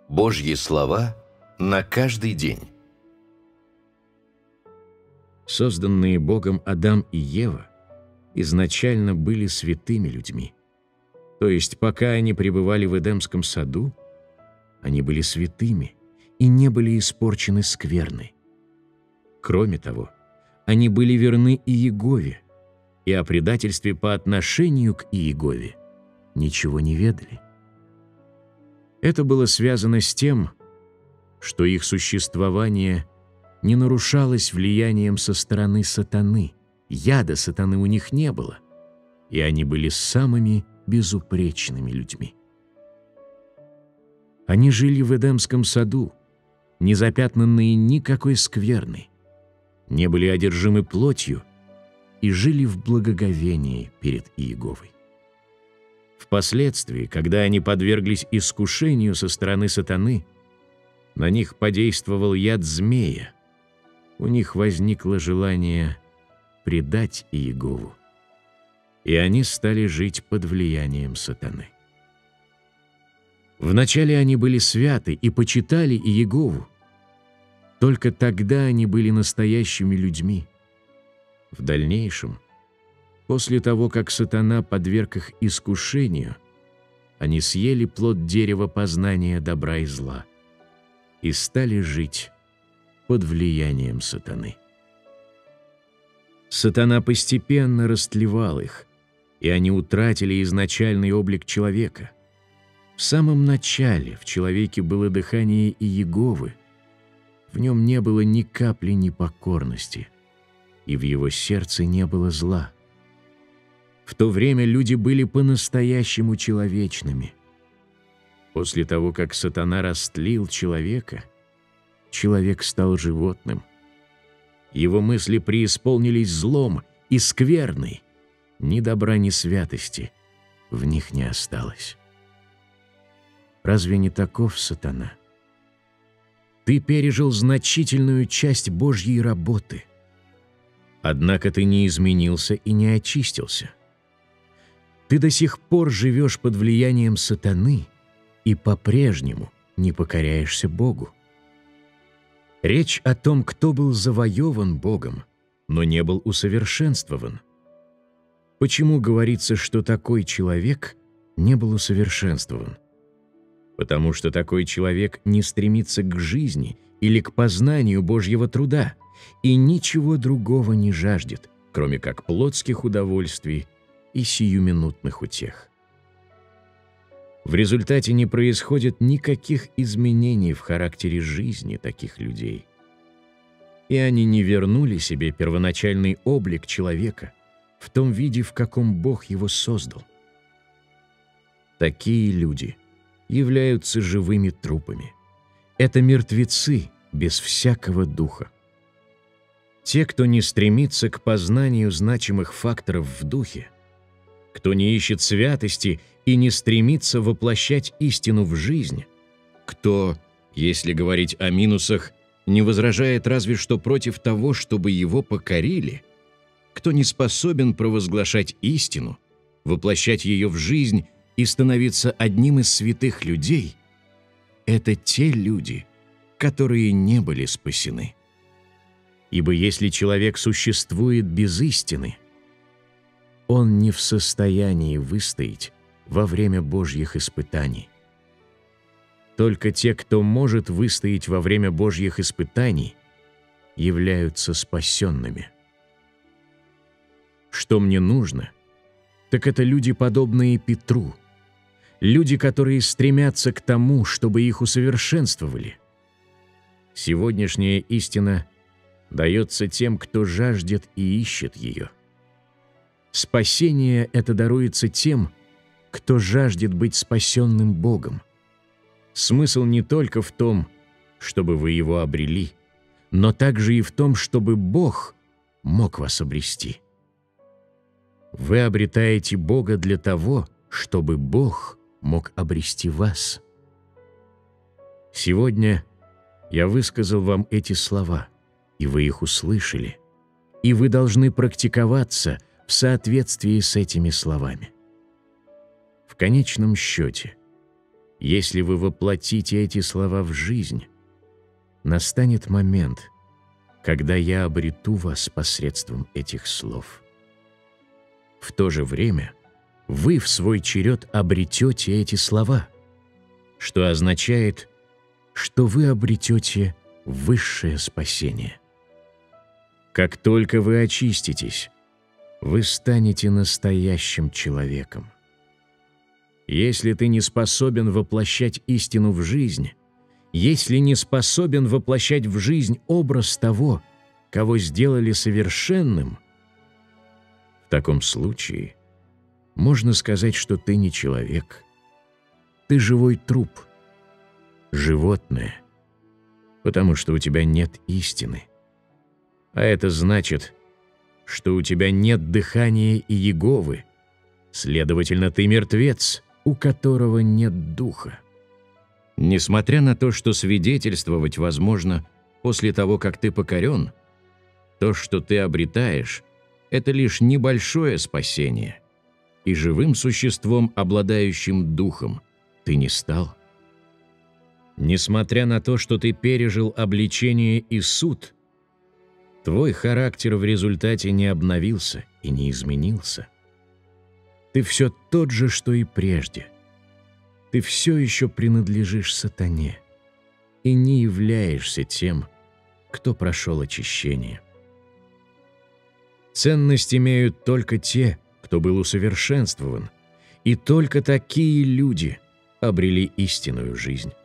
Божьи слова на каждый день. Созданные Богом Адам и Ева изначально были святыми людьми. То есть, пока они пребывали в Эдемском саду, они были святыми и не были испорчены скверной. Кроме того, они были верны Иегове, и о предательстве по отношению к Иегове ничего не ведали. Это было связано с тем, что их существование не нарушалось влиянием со стороны сатаны, яда сатаны у них не было, и они были самыми безупречными людьми. Они жили в Эдемском саду, не запятнанные никакой скверной, не были одержимы плотью и жили в благоговении перед Иеговой. Впоследствии, когда они подверглись искушению со стороны сатаны, на них подействовал яд змея, у них возникло желание предать Иегову, и они стали жить под влиянием сатаны. Вначале они были святы и почитали Иегову. Только тогда они были настоящими людьми. В дальнейшем, после того, как сатана подверг их искушению, они съели плод дерева познания добра и зла и стали жить под влиянием сатаны. Сатана постепенно растлевал их, и они утратили изначальный облик человека. В самом начале в человеке было дыхание Иеговы, в нем не было ни капли непокорности, и в его сердце не было зла. В то время люди были по-настоящему человечными. После того, как сатана растлил человека, человек стал животным. Его мысли преисполнились злом и скверной, ни добра, ни святости в них не осталось. Разве не таков сатана? Ты пережил значительную часть Божьей работы, однако ты не изменился и не очистился. Ты до сих пор живешь под влиянием сатаны и по-прежнему не покоряешься Богу. Речь о том, кто был завоеван Богом, но не был усовершенствован. Почему говорится, что такой человек не был усовершенствован? Потому что такой человек не стремится к жизни или к познанию Божьего труда и ничего другого не жаждет, кроме как плотских удовольствий и сиюминутных утех. В результате не происходит никаких изменений в характере жизни таких людей, и они не вернули себе первоначальный облик человека в том виде, в каком Бог его создал. Такие люди являются живыми трупами. Это мертвецы без всякого духа. Те, кто не стремится к познанию значимых факторов в духе, кто не ищет святости и не стремится воплощать истину в жизнь, кто, если говорить о минусах, не возражает разве что против того, чтобы его покорили, кто не способен провозглашать истину, воплощать ее в жизнь и становиться одним из святых людей, это те люди, которые не были спасены. Ибо если человек существует без истины, он не в состоянии выстоять во время Божьих испытаний. Только те, кто может выстоять во время Божьих испытаний, являются спасенными. Что мне нужно, так это люди, подобные Петру, люди, которые стремятся к тому, чтобы их усовершенствовали. Сегодняшняя истина дается тем, кто жаждет и ищет ее. Спасение это даруется тем, кто жаждет быть спасенным Богом. Смысл не только в том, чтобы вы его обрели, но также и в том, чтобы Бог мог вас обрести. Вы обретаете Бога для того, чтобы Бог мог обрести вас. Сегодня я высказал вам эти слова, и вы их услышали, и вы должны практиковаться в соответствии с этими словами. В конечном счете, Если вы воплотите эти слова в жизнь, настанет момент, когда я обрету вас посредством этих слов. В то же время вы в свой черед обретете эти слова, что означает, что вы обретете высшее спасение. Как только вы очиститесь, вы станете настоящим человеком. Если ты не способен воплощать истину в жизнь, если не способен воплощать в жизнь образ того, кого сделали совершенным, в таком случае можно сказать, что ты не человек. Ты живой труп, животное, потому что у тебя нет истины. А это значит, что у тебя нет дыхания Иеговы, следовательно, ты мертвец, у которого нет духа. Несмотря на то, что свидетельствовать возможно после того, как ты покорен, то, что ты обретаешь, это лишь небольшое спасение, и живым существом, обладающим духом, ты не стал. Несмотря на то, что ты пережил обличение и суд, твой характер в результате не обновился и не изменился. Ты все тот же, что и прежде. Ты все еще принадлежишь сатане и не являешься тем, кто прошел очищение. Ценность имеют только те, кто был усовершенствован, и только такие люди обрели истинную жизнь.